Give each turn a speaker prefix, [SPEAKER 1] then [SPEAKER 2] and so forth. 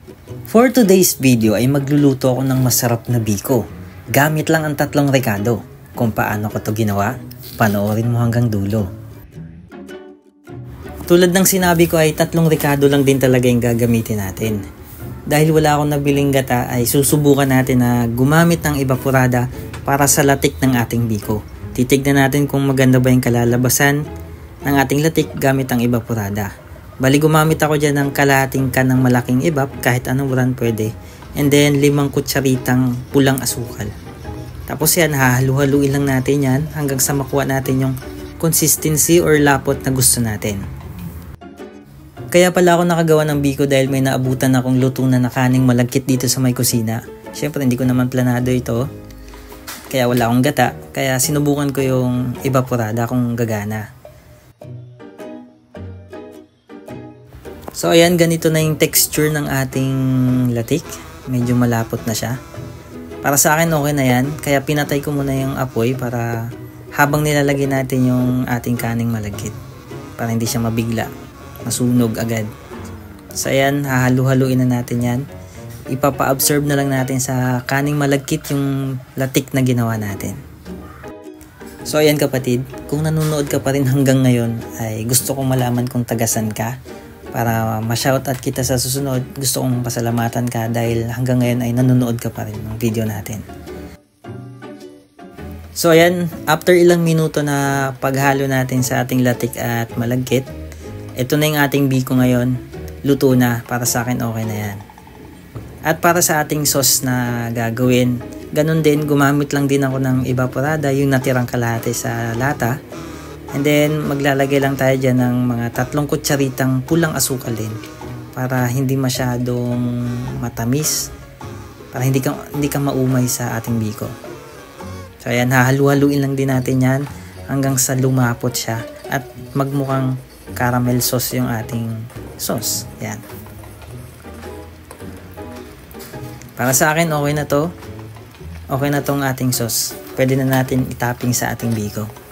[SPEAKER 1] For today's video ay magluluto ako ng masarap na biko. Gamit lang ang 3 rekado. Kung paano ko to ginawa, panoorin mo hanggang dulo. Tulad ng sinabi ko ay 3 rekado lang din talaga yung gagamitin natin. Dahil wala akong nabiling gata ay susubukan natin na gumamit ng evaporada para sa latik ng ating biko. Titignan natin kung maganda ba yung kalalabasan ng ating latik gamit ang evaporada. Bali gumamit ako dyan ng kalahating can ng malaking evap, kahit anong brand pwede. And then 5 kutsaritang pulang asukal. Tapos yan, hahalu-haluin lang natin yan hanggang sa makuha natin yung consistency or lapot na gusto natin. Kaya pala ako nakagawa ng biko dahil may naabutan akong lutuan na kaning malagkit dito sa may kusina. Syempre hindi ko naman planado ito. Kaya wala akong gata. Kaya sinubukan ko yung evaporada kung gagana. So ayan, ganito na yung texture ng ating latik. Medyo malapot na siya. Para sa akin okay na yan. Kaya pinatay ko muna yung apoy para habang nilalagay natin yung ating kaning malagkit. Para hindi siya mabigla. Masunog agad. So ayan, hahalu-haluin na natin yan. Ipapa-absorb na lang natin sa kaning malagkit yung latik na ginawa natin. So ayan kapatid, kung nanonood ka pa rin hanggang ngayon ay gusto kong malaman kung tagasan ka. Para ma-shoutout kita sa susunod, gusto kong pasalamatan ka dahil hanggang ngayon ay nanonood ka pa rin ng video natin. So ayan, after ilang minuto na paghalo natin sa ating latik at malagkit, ito na yung ating biko ngayon. Luto na, para sa akin okay na yan. At para sa ating sauce na gagawin, ganun din, gumamit lang din ako ng evaporada, yung natirang kalahati sa lata. And then maglalagay lang tayo dyan ng mga 3 kutsaritang pulang asukal din. Para hindi masyadong matamis. Para hindi ka maumay sa ating biko. So ayan, hahalu-haluin lang din natin yan hanggang sa lumapot siya. At magmukhang caramel sauce yung ating sauce. Yan. Para sa akin okay na to. Okay na tong ating sauce. Pwede na natin itapping sa ating biko.